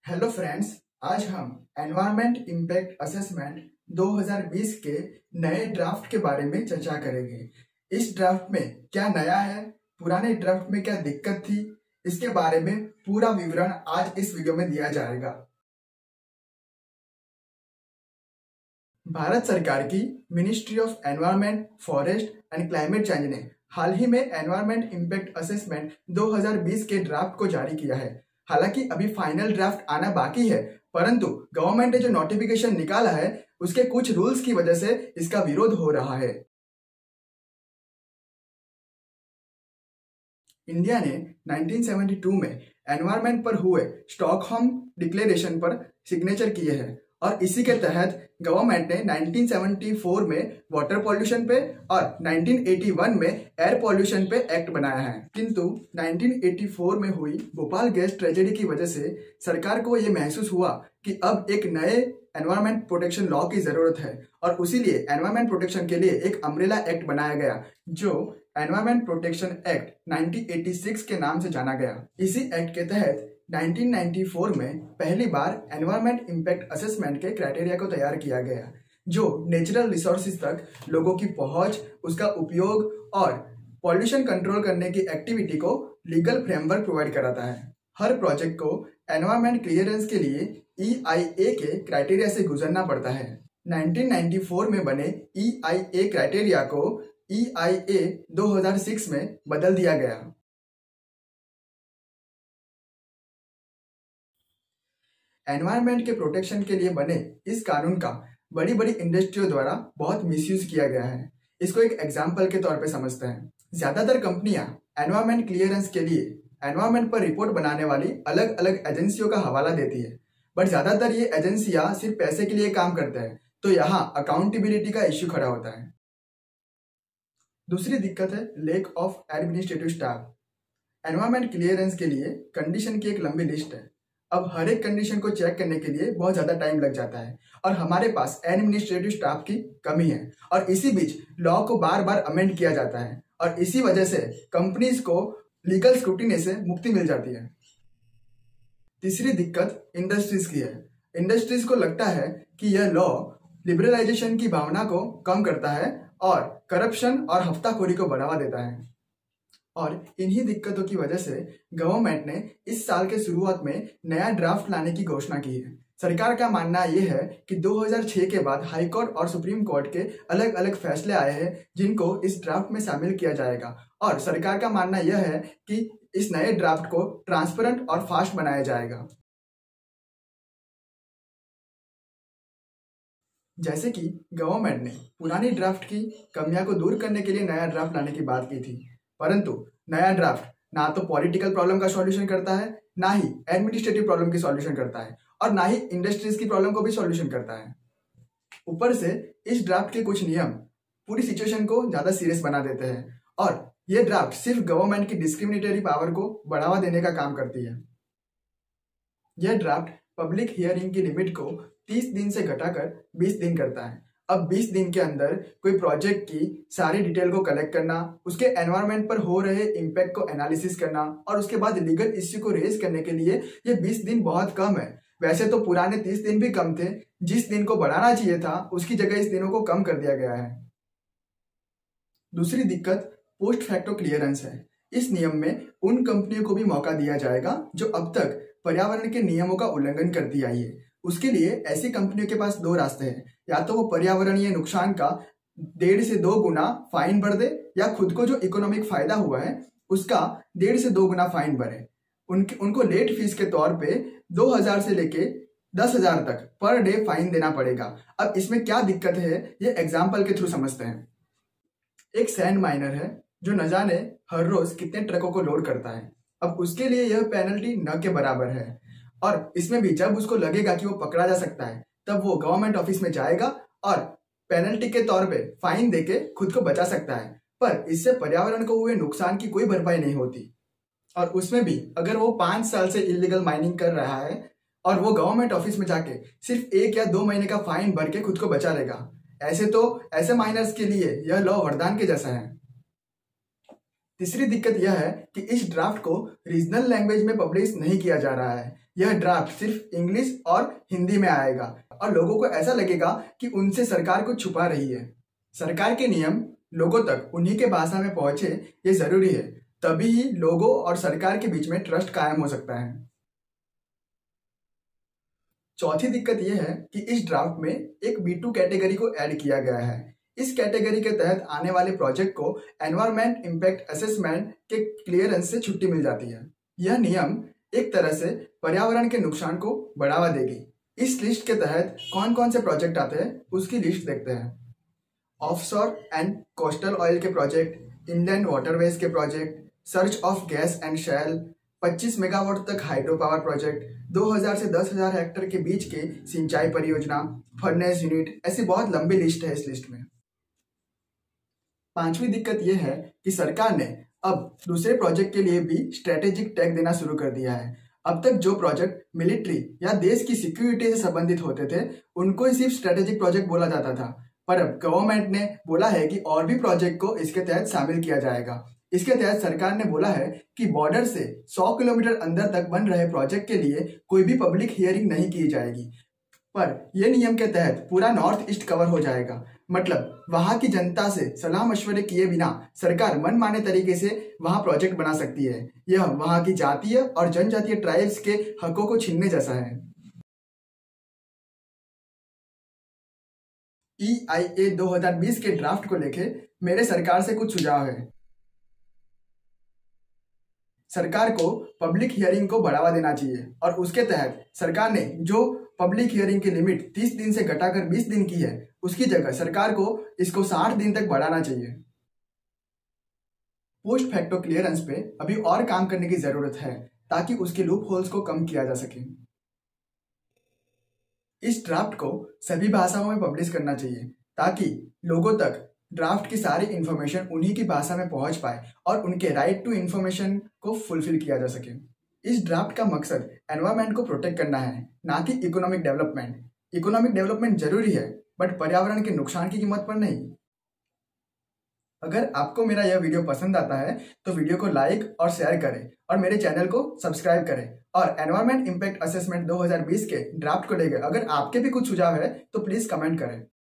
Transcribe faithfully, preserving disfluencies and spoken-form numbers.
Hello friends, आज हम environment impact assessment दो हज़ार बीस के नए ड्राफ्ट के बारे में चर्चा करेंगे। इस ड्राफ्ट में क्या नया है, पुराने ड्राफ्ट में क्या दिक्कत थी, इसके बारे में पूरा विवरण आज इस वीडियो में दिया जाएगा। भारत सरकार की ministry of environment, forest and climate change ने हाल ही में एनवायरमेंट इम्पैक्ट असेसमेंट दो हज़ार बीस के ड्राफ्ट को जारी किया है। हालांकि अभी फाइनल ड्राफ्ट आना बाकी है, परंतु गवर्नमेंट ने जो नोटिफिकेशन निकाला है उसके कुछ रूल्स की वजह से इसका विरोध हो रहा है। इंडिया ने उन्नीस सौ बहत्तर में एनवायरमेंट पर हुए स्टॉकहोम डिक्लेरेशन पर सिग्नेचर किए हैं और इसी के तहत गवर्नमेंट ने उन्नीस सौ चौहत्तर में वाटर पॉल्यूशन पे और उन्नीस सौ इक्यासी में एयर पॉल्यूशन पे एक्ट बनाया है। किंतु उन्नीस सौ चौहत्तर में हुई भोपाल गैस ट्रेजेडी की वजह से सरकार को ये महसूस हुआ कि अब एक नए एनवायरमेंट प्रोटेक्शन लॉ की जरूरत है और उसीलिए एनवायरमेंट प्रोटेक्शन के लिए एक अम्ब्रेला एक्ट बनाया गया जो एनवायरमेंट प्रोटेक्शन एक्ट उन्नीस सौ छियासी के नाम से जाना गया। इसी एक्ट के तहत उन्नीस सौ चौरानवे में पहली बार एनवायरमेंट इम्पैक्ट असेसमेंट के क्राइटेरिया को तैयार किया गया, जो नेचुरल रिसोर्सेज तक लोगों की पहुंच, उसका उपयोग और पॉल्यूशन कंट्रोल करने की एक्टिविटी को लीगल फ्रेमवर्क प्रोवाइड कराता है। हर प्रोजेक्ट को एनवायरमेंट क्लियरेंस के लिए ई आई ए के क्राइटेरिया से गुजरना पड़ता है। उन्नीस सौ चौरानवे में बने ई आई ए क्राइटेरिया को ई आई ए दो हज़ार छह में बदल दिया गया। एनवायरनमेंट के प्रोटेक्शन के लिए बने इस कानून का बड़ी बड़ी इंडस्ट्रियों द्वारा बहुत मिसयूज किया गया है। इसको एक एग्जाम्पल के तौर पे समझते हैं। ज्यादातर कंपनियां एनवायरनमेंट क्लियरेंस के लिए एनवायरनमेंट पर रिपोर्ट बनाने वाली अलग अलग एजेंसियों का हवाला देती है, बट ज्यादातर ये एजेंसियां सिर्फ पैसे के लिए काम करते हैं, तो यहाँ अकाउंटेबिलिटी का इश्यू खड़ा होता है। दूसरी दिक्कत है lack of administrative staff. Environment clearance के लिए कंडीशन की एक लंबी लिस्ट है। अब हर एक कंडीशन को चेक करने के लिए बहुत ज्यादा टाइम लग जाता है और हमारे पास एडमिनिस्ट्रेटिव स्टाफ की कमी है और इसी बीच लॉ को बार बार अमेंड किया जाता है और इसी वजह से कंपनीज को लीगल स्क्रूटिनी से मुक्ति मिल जाती है। तीसरी दिक्कत इंडस्ट्रीज की है। इंडस्ट्रीज को लगता है कि यह लॉ लिबरलाइजेशन की भावना को कम करता है और करप्शन और हफ्ताखोरी को बढ़ावा देता है, और इन्हीं दिक्कतों की वजह से गवर्नमेंट ने इस साल के शुरुआत में नया ड्राफ्ट लाने की घोषणा की है। सरकार का मानना यह है कि दो हज़ार छह के बाद हाई कोर्ट और सुप्रीम कोर्ट के अलग अलग फैसले आए हैं जिनको इस ड्राफ्ट में शामिल किया जाएगा, और सरकार का मानना यह है कि इस नए ड्राफ्ट को ट्रांसपेरेंट और फास्ट बनाया जाएगा। जैसे कि गवर्नमेंट ने पुरानी ड्राफ्ट की कमियां को दूर करने के लिए नया ड्राफ्ट लाने की बात की थी, परंतु नया ड्राफ्ट ना तो पॉलिटिकल प्रॉब्लम का सॉल्यूशन करता है, ना ही एडमिनिस्ट्रेटिव प्रॉब्लम की सॉल्यूशन करता है, और ना ही इंडस्ट्रीज की प्रॉब्लम को भी सॉल्यूशन करता है। ऊपर से इस ड्राफ्ट के कुछ नियम पूरी सिचुएशन को ज्यादा सीरियस बना देते हैं और यह ड्राफ्ट सिर्फ गवर्नमेंट की डिस्क्रिमिनेटरी पावर को बढ़ावा देने का काम करती है। यह ड्राफ्ट पब्लिक हियरिंग की लिमिट को तीस दिन से घटाकर बीस दिन करता है। अब बीस दिन के अंदर कोई प्रोजेक्ट की सारी डिटेल को कलेक्ट करना, उसके एनवायरनमेंट पर हो रहे इम्पैक्ट को एनालिसिस करना और उसके बाद लीगल इश्यू को रेज करने के लिए ये बीस दिन बहुत कम है। वैसे तो पुराने तीस दिन भी कम थे, जिस दिन को बढ़ाना चाहिए था उसकी जगह इस दिनों को कम कर दिया गया है। दूसरी दिक्कत पोस्ट फैक्टो क्लियरेंस है। इस नियम में उन कंपनियों को भी मौका दिया जाएगा जो अब तक पर्यावरण के नियमों का उल्लंघन करती आई है। उसके लिए ऐसी कंपनियों के पास दो रास्ते हैं, या तो वो पर्यावरणीय नुकसान का डेढ़ से दो गुना फाइन भर दे या खुद को जो इकोनॉमिक फायदा हुआ है उसका डेढ़ से दो गुना फाइन भरे। उनके उनको लेट फीस के तौर पे दो हजार से लेके दस हजार तक पर डे फाइन देना पड़ेगा। अब इसमें क्या दिक्कत है ये एग्जाम्पल के थ्रू समझते हैं। एक सैंड माइनर है जो न जाने हर रोज कितने ट्रकों को लोड करता है। अब उसके लिए यह पेनल्टी न के बराबर है, और इसमें भी जब उसको लगेगा कि वो पकड़ा जा सकता है तब वो गवर्नमेंट ऑफिस में जाएगा और पेनल्टी के तौर पे फाइन देके खुद को बचा सकता है, पर इससे पर्यावरण को हुए नुकसान की कोई भरपाई नहीं होती। और उसमें भी अगर वो पांच साल से इलीगल माइनिंग कर रहा है और वो गवर्नमेंट ऑफिस में जाके सिर्फ एक या दो महीने का फाइन भर के खुद को बचा लेगा, ऐसे तो ऐसे माइनर्स के लिए यह लॉ वरदान के जैसा है। तीसरी दिक्कत यह है कि इस ड्राफ्ट को रीजनल लैंग्वेज में पब्लिश नहीं किया जा रहा है, यह ड्राफ्ट सिर्फ इंग्लिश और हिंदी में आएगा और लोगों को ऐसा लगेगा कि उनसे सरकार कुछ छुपा रही है। सरकार के नियम लोगों तक उन्हीं के भाषा में पहुंचे, ये जरूरी है, तभी ही लोगों और सरकार के बीच में ट्रस्ट कायम हो सकता है। चौथी दिक्कत यह है कि इस ड्राफ्ट में एक बी टू कैटेगरी को ऐड किया गया है। इस कैटेगरी के तहत आने वाले प्रोजेक्ट को एनवायरमेंट इम्पैक्ट असेसमेंट के क्लियरेंस से छुट्टी मिल जाती है। यह नियम एक तरह से पर्यावरण के नुकसान को बढ़ावा देगी। इस लिस्ट के तहत कौन कौन से प्रोजेक्ट आते हैं उसकी लिस्ट देखते हैं। ऑफशोर एंड कोस्टल ऑयल के प्रोजेक्ट, इनलैंड वाटरवेज के project, search of gas and shale, पच्चीस मेगावाट तक हाइड्रो पावर प्रोजेक्ट, दो हज़ार से दस हज़ार हेक्टेयर के बीच के सिंचाई परियोजना, फर्नेस यूनिट, ऐसी बहुत लंबी लिस्ट है इस लिस्ट में। पांचवी दिक्कत यह है कि सरकार ने अब दूसरे प्रोजेक्ट के लिए भी स्ट्रेटेजिक टैग देना शुरू कर दिया है। अब तक जो प्रोजेक्ट मिलिट्री या देश की सिक्योरिटी से संबंधित होते थे उनको ही सिर्फ स्ट्रेटेजिक प्रोजेक्ट बोला जाता था, पर अब गवर्नमेंट ने बोला है कि और भी प्रोजेक्ट को इसके तहत शामिल किया जाएगा। इसके तहत सरकार ने बोला है कि बॉर्डर से सौ किलोमीटर अंदर तक बन रहे प्रोजेक्ट के लिए कोई भी पब्लिक हियरिंग नहीं की जाएगी, पर यह नियम के तहत पूरा नॉर्थ ईस्ट कवर हो जाएगा। मतलब वहां की जनता से सलाह मशवरे किए बिना सरकार मनमाने तरीके से वहां प्रोजेक्ट बना सकती है। यह वहां की जातीय और जनजातीय ट्राइब्स के हकों को छीनने जैसा है। ई आई ए दो हज़ार बीस के ड्राफ्ट को लेके मेरे सरकार से कुछ सुझाव है। सरकार को पब्लिक हियरिंग को बढ़ावा देना चाहिए और उसके तहत सरकार ने जो पब्लिक हियरिंग की लिमिट तीस दिन से घटाकर बीस दिन की है, उसकी जगह सरकार को इसको साठ दिन तक बढ़ाना चाहिए। पोस्ट फैक्टो क्लियरेंस पे अभी और काम करने की जरूरत है ताकि उसके लूप होल्स को कम किया जा सके। इस ड्राफ्ट को सभी भाषाओं में पब्लिश करना चाहिए ताकि लोगों तक ड्राफ्ट की सारी इंफॉर्मेशन उन्हीं की भाषा में पहुंच पाए और उनके राइट टू इंफॉर्मेशन को फुलफिल किया जा सके। इस ड्राफ्ट का मकसद एनवायरमेंट को प्रोटेक्ट करना है, ना कि इकोनॉमिक डेवलपमेंट। इकोनॉमिक डेवलपमेंट जरूरी है बट पर्यावरण के नुकसान की कीमत पर नहीं। अगर आपको मेरा यह वीडियो पसंद आता है तो वीडियो को लाइक और शेयर करें और मेरे चैनल को सब्सक्राइब करें। और एनवायरमेंट इम्पैक्ट असेसमेंट दो हज़ार बीस के ड्राफ्ट को लेकर अगर आपके भी कुछ सुझाव है तो प्लीज कमेंट करें।